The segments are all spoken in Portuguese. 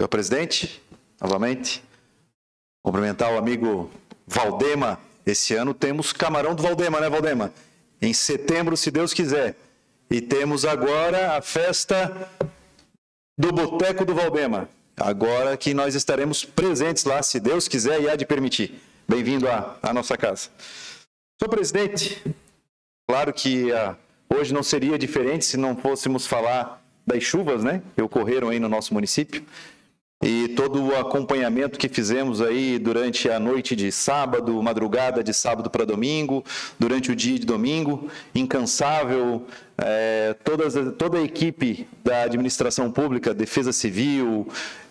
Senhor presidente, novamente, cumprimentar o amigo Valdema. Esse ano temos Camarão do Valdema, né, Valdema? Em setembro, se Deus quiser. E temos agora a festa do Boteco do Valdema. Agora que nós estaremos presentes lá, se Deus quiser e há de permitir. Bem-vindo à nossa casa. Senhor presidente, claro que hoje não seria diferente se não fôssemos falar das chuvas, né, que ocorreram aí no nosso município. E todo o acompanhamento que fizemos aí durante a noite de sábado, madrugada de sábado para domingo, durante o dia de domingo, incansável, toda a equipe da administração pública, Defesa Civil,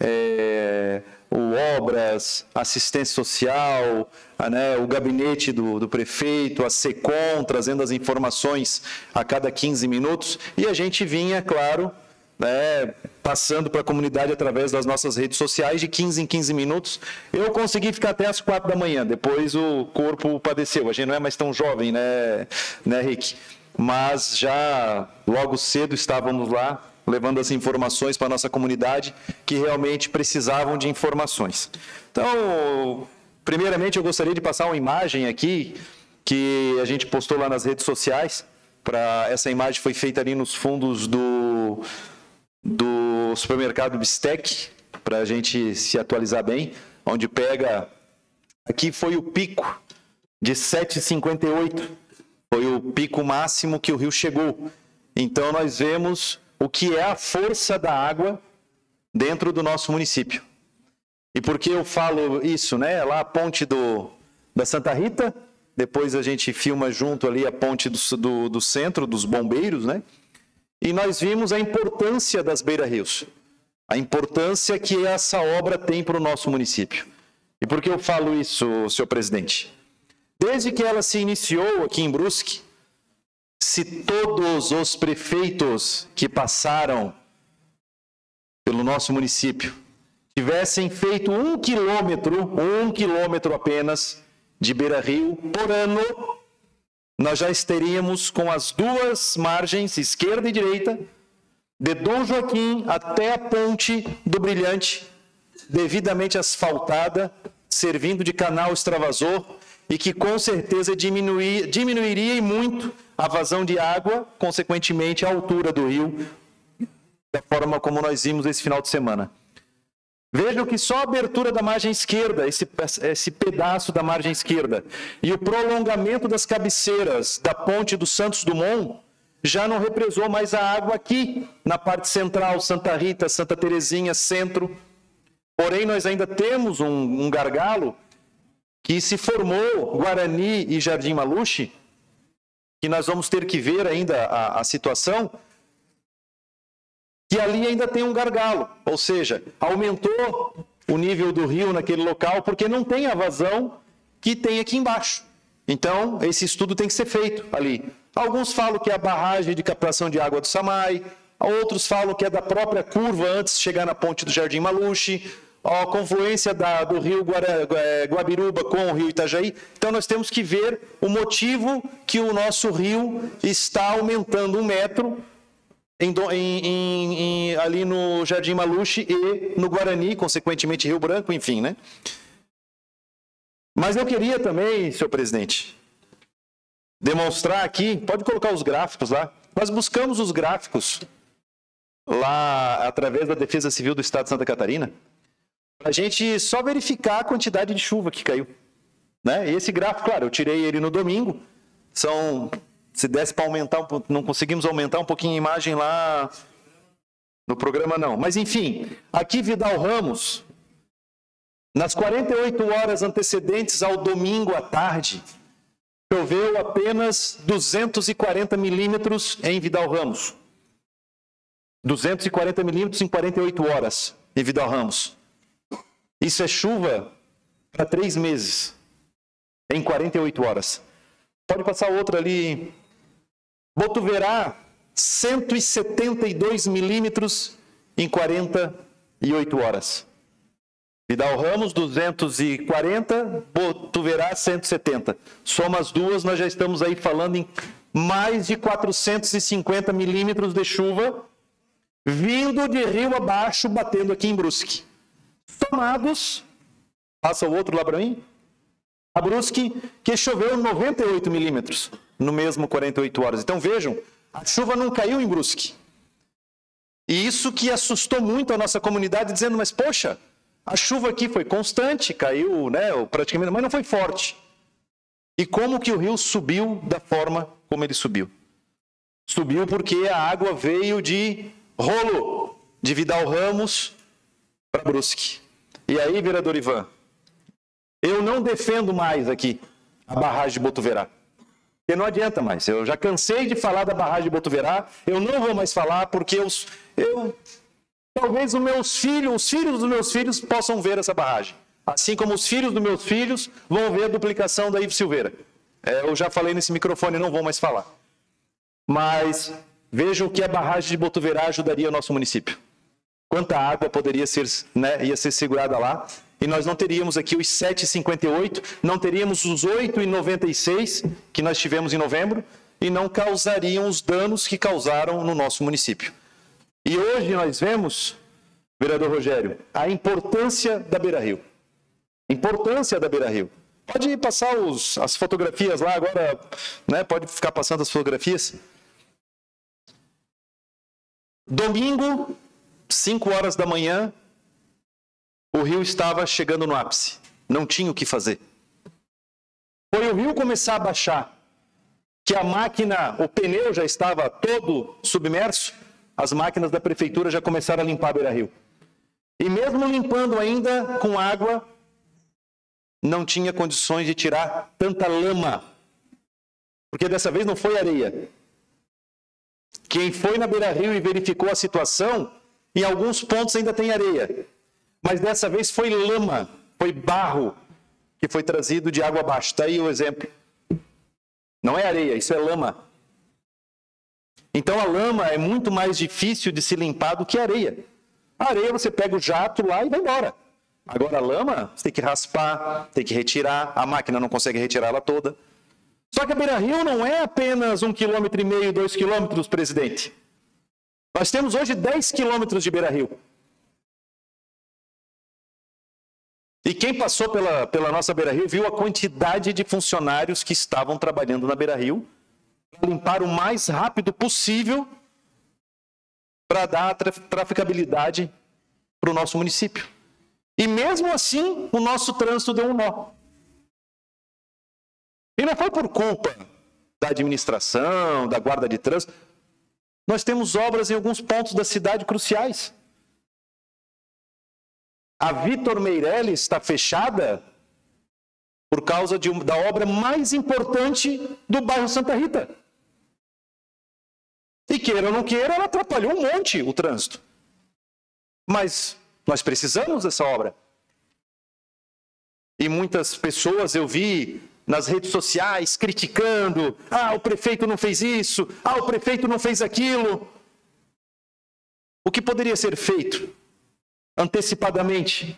o Obras, Assistência Social, o gabinete do prefeito, a SECOM, trazendo as informações a cada 15 minutos, e a gente vinha, claro, passando para a comunidade através das nossas redes sociais, de 15 em 15 minutos. Eu consegui ficar até as 4 da manhã, depois o corpo padeceu. A gente não é mais tão jovem, né, Rick? Mas já logo cedo estávamos lá, levando as informações para a nossa comunidade, que realmente precisavam de informações. Então, primeiramente, eu gostaria de passar uma imagem aqui, que a gente postou lá nas redes sociais. Essa imagem foi feita ali nos fundos do supermercado Bistec, para a gente se atualizar bem, onde pega, aqui foi o pico de 7,58, foi o pico máximo que o rio chegou. Então nós vemos o que é a força da água dentro do nosso município. E por que eu falo isso, né? Lá a ponte da Santa Rita, depois a gente filma junto ali a ponte do centro, dos bombeiros, né? E nós vimos a importância das beira-rios, a importância que essa obra tem para o nosso município. E por que eu falo isso, senhor presidente? Desde que ela se iniciou aqui em Brusque, se todos os prefeitos que passaram pelo nosso município tivessem feito 1 quilômetro apenas de beira-rio por ano, nós já estaríamos com as duas margens, esquerda e direita, de Dom Joaquim até a ponte do Brilhante, devidamente asfaltada, servindo de canal extravasor, e que com certeza diminuiria e muito a vazão de água, consequentemente a altura do rio, da forma como nós vimos esse final de semana. Vejam que só a abertura da margem esquerda, esse pedaço da margem esquerda, e o prolongamento das cabeceiras da ponte do Santos Dumont, já não represou mais a água aqui, na parte central, Santa Rita, Santa Terezinha, centro. Porém, nós ainda temos um gargalo que se formou, Guarani e Jardim Maluche, que nós vamos ter que ver ainda a situação, que ali ainda tem um gargalo, ou seja, aumentou o nível do rio naquele local porque não tem a vazão que tem aqui embaixo. Então, esse estudo tem que ser feito ali. Alguns falam que é a barragem de captação de água do Samai, outros falam que é da própria curva antes de chegar na ponte do Jardim Maluche, a confluência do rio Guabiruba com o rio Itajaí. Então, nós temos que ver o motivo que o nosso rio está aumentando 1 metro ali no Jardim Maluche e no Guarani, consequentemente Rio Branco, enfim, né? Mas eu queria também, senhor presidente, demonstrar aqui, pode colocar os gráficos lá, nós buscamos os gráficos lá através da Defesa Civil do Estado de Santa Catarina, para a gente só verificar a quantidade de chuva que caiu, né? E esse gráfico, claro, eu tirei ele no domingo, se desse para aumentar, não conseguimos aumentar um pouquinho a imagem lá no programa, não. Mas, enfim, aqui Vidal Ramos, nas 48 horas antecedentes ao domingo à tarde, choveu apenas 240 milímetros em Vidal Ramos. 240 milímetros em 48 horas em Vidal Ramos. Isso é chuva para 3 meses, em 48 horas. Pode passar outra ali. Botuverá, 172 milímetros em 48 horas. Vidal Ramos, 240, Botuverá, 170. Soma as duas, nós já estamos aí falando em mais de 450 milímetros de chuva vindo de rio abaixo, batendo aqui em Brusque. somados, passa o outro lá para mim, a Brusque, que choveu 98 milímetros no mesmo 48 horas. Então vejam, a chuva não caiu em Brusque. E isso que assustou muito a nossa comunidade, dizendo, mas poxa, a chuva aqui foi constante, caiu, né, praticamente, mas não foi forte. E como que o rio subiu da forma como ele subiu? Subiu porque a água veio de Rolo, de Vidal Ramos para Brusque. E aí, vereador Ivan, eu não defendo mais aqui a barragem de Botuverá. Porque não adianta mais. Eu já cansei de falar da barragem de Botuverá, eu não vou mais falar porque talvez os filhos dos meus filhos possam ver essa barragem. Assim como os filhos dos meus filhos vão ver a duplicação da Ivo Silveira. Eu já falei nesse microfone, não vou mais falar. Mas vejam que a barragem de Botuverá ajudaria o nosso município. Quanta água poderia ser, né, ia ser segurada lá. E nós não teríamos aqui os 7,58, não teríamos os 8,96 que nós tivemos em novembro e não causariam os danos que causaram no nosso município. E hoje nós vemos, vereador Rogério, a importância da Beira-Rio. Importância da Beira-Rio. Pode passar as fotografias lá agora, né? Pode ficar passando as fotografias. Domingo, 5 horas da manhã, o rio estava chegando no ápice. Não tinha o que fazer. Foi o rio começar a baixar, que a máquina, o pneu já estava todo submerso, as máquinas da prefeitura já começaram a limpar a Beira-Rio. E mesmo limpando ainda com água, não tinha condições de tirar tanta lama. Porque dessa vez não foi areia. Quem foi na Beira-Rio e verificou a situação, em alguns pontos ainda tem areia. Mas dessa vez foi lama, foi barro que foi trazido de água abaixo. Está aí o exemplo. Não é areia, isso é lama. Então a lama é muito mais difícil de se limpar do que a areia. A areia você pega o jato lá e vai embora. Agora a lama, você tem que raspar, tem que retirar, a máquina não consegue retirar ela toda. Só que a Beira-Rio não é apenas 1,5 km, 2 km, presidente. Nós temos hoje 10 quilômetros de Beira-Rio. E quem passou pela nossa Beira-Rio viu a quantidade de funcionários que estavam trabalhando na Beira-Rio para limpar o mais rápido possível para dar traficabilidade para o nosso município. E mesmo assim, o nosso trânsito deu um nó. E não foi por culpa da administração, da guarda de trânsito. Nós temos obras em alguns pontos da cidade cruciais. A Vitor Meirelles está fechada por causa da obra mais importante do bairro Santa Rita. E queira ou não queira, ela atrapalhou um monte o trânsito. Mas nós precisamos dessa obra. E muitas pessoas eu vi nas redes sociais criticando, o prefeito não fez isso, o prefeito não fez aquilo. O que poderia ser feito antecipadamente?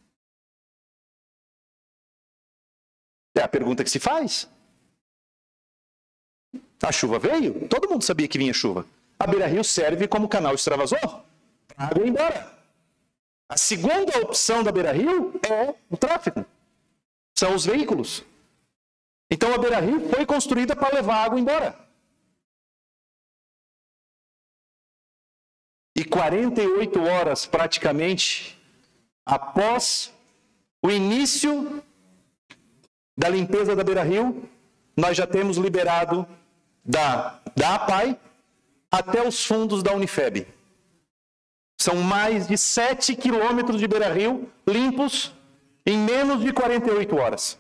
É a pergunta que se faz. A chuva veio, todo mundo sabia que vinha chuva. A Beira-Rio serve como canal extravasor, a água ir embora. A segunda opção da Beira-Rio é o tráfego, são os veículos. Então a Beira-Rio foi construída para levar a água embora. E 48 horas praticamente após o início da limpeza da Beira-Rio, nós já temos liberado da APAI até os fundos da Unifeb. São mais de 7 quilômetros de Beira-Rio limpos em menos de 48 horas.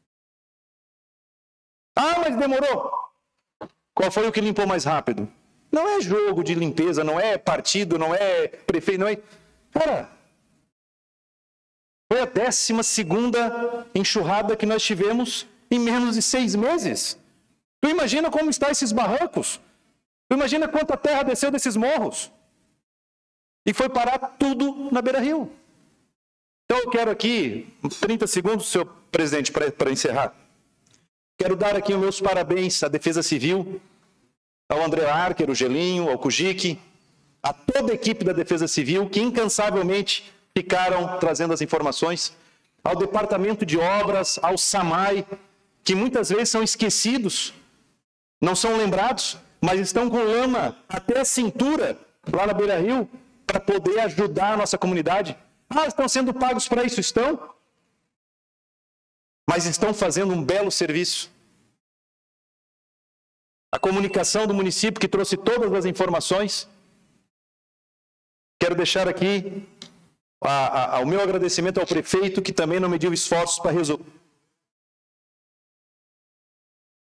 Mas demorou. Qual foi o que limpou mais rápido? Não é jogo de limpeza, não é partido, não é prefeito, não é... Cara, foi a 12ª enxurrada que nós tivemos em menos de 6 meses. Tu imagina como estão esses barrancos? Tu imagina quanta terra desceu desses morros? E foi parar tudo na Beira-Rio. Então eu quero aqui, 30 segundos, senhor presidente, para encerrar. Quero dar aqui os meus parabéns à Defesa Civil, ao André Archer, o Gelinho, ao Kujic, a toda a equipe da Defesa Civil, que incansavelmente ficaram trazendo as informações, ao Departamento de Obras, ao SAMAI, que muitas vezes são esquecidos, não são lembrados, mas estão com lama até a cintura, lá na Beira-Rio, para poder ajudar a nossa comunidade. Ah, estão sendo pagos para isso? Estão? Mas estão fazendo um belo serviço. A comunicação do município que trouxe todas as informações. Quero deixar aqui o meu agradecimento ao prefeito, que também não mediu esforços para resolver